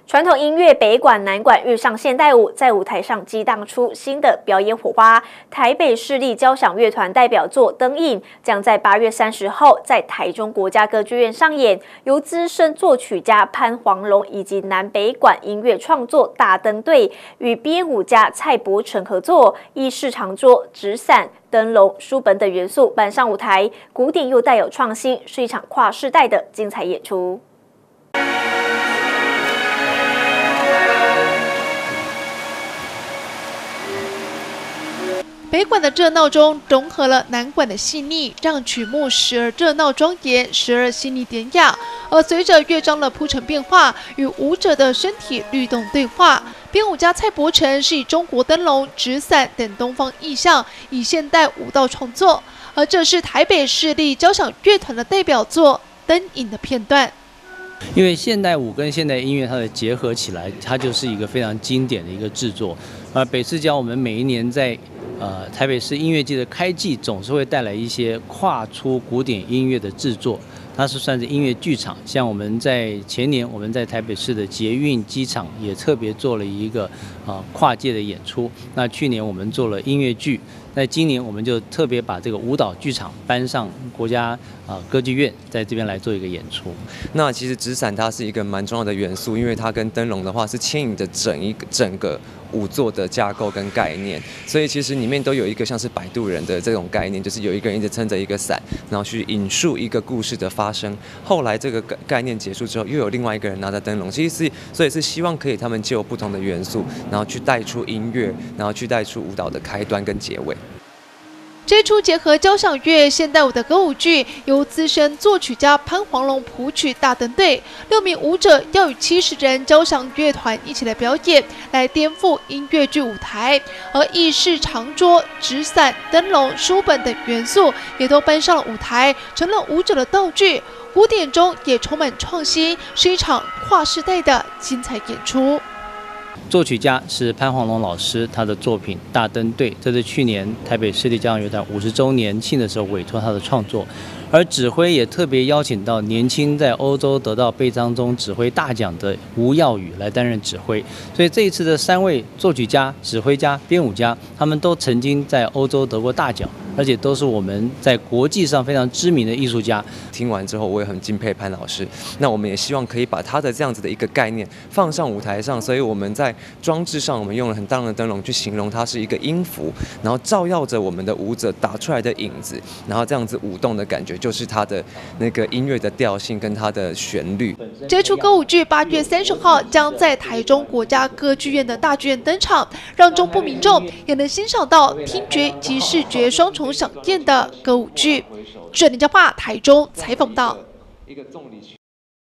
传统音乐北管南管遇上现代舞，在舞台上激荡出新的表演火花。台北市立交响乐团代表作《灯影》将在8月30号在台中国家歌剧院上演，由资深作曲家潘黄龙以及南北管音乐创作大灯队与编舞家蔡伯成合作，以市长桌、纸伞、灯笼、书本等元素搬上舞台，古典又带有创新，是一场跨世代的精彩演出。 北管的热闹中融合了南管的细腻，让曲目时而热闹庄严，时而细腻典雅。而随着乐章的铺陈变化，与舞者的身体律动对话。编舞家蔡伯成是以中国灯笼、纸伞等东方意象，以现代舞蹈创作。而这是台北市立交响乐团的代表作《灯影》的片段。 因为现代舞跟现代音乐它的结合起来，它就是一个非常经典的一个制作。北市交我们每一年在台北市音乐季的开季，总是会带来一些跨出古典音乐的制作，它是算是音乐剧场。像我们在前年，我们在台北市的捷运机场也特别做了一个跨界的演出。那去年我们做了音乐剧，那今年我们就特别把这个舞蹈剧场搬上国家歌剧院，在这边来做一个演出。 那其实纸伞它是一个蛮重要的元素，因为它跟灯笼的话是牵引着整个舞作的架构跟概念，所以其实里面都有一个像是摆渡人的这种概念，就是有一个人一直撑着一个伞，然后去引述一个故事的发生。后来这个概念结束之后，又有另外一个人拿着灯笼，所以是希望可以他们借由不同的元素，然后去带出音乐，然后去带出舞蹈的开端跟结尾。 这出结合交响乐、现代舞的歌舞剧，由资深作曲家潘黄龙谱曲大灯队，6名舞者要与70人交响乐团一起来表演，来颠覆音乐剧舞台。而意式长桌、纸伞、灯笼、书本等元素也都搬上了舞台，成了舞者的道具。古典中也充满创新，是一场跨世代的精彩演出。 作曲家是潘黄龙老师，他的作品《大灯队》，这是去年台北市立交响乐团50周年庆的时候委托他的创作。而指挥也特别邀请到年轻在欧洲得到贝章中指挥大奖的吴耀宇来担任指挥。所以这一次的3位作曲家、指挥家、编舞家，他们都曾经在欧洲得过大奖，而且都是我们在国际上非常知名的艺术家。 听完之后，我也很敬佩潘老师。那我们也希望可以把他的这样子的一个概念放上舞台上，所以我们在装置上，我们用了很大量的灯笼去形容它是一个音符，然后照耀着我们的舞者打出来的影子，然后这样子舞动的感觉，就是它的那个音乐的调性跟它的旋律。 这出歌舞剧8月30号将在台中国家歌剧院的大剧院登场，让中部民众也能欣赏到听觉及视觉双重饗宴的歌舞剧。这林家话台中采访到。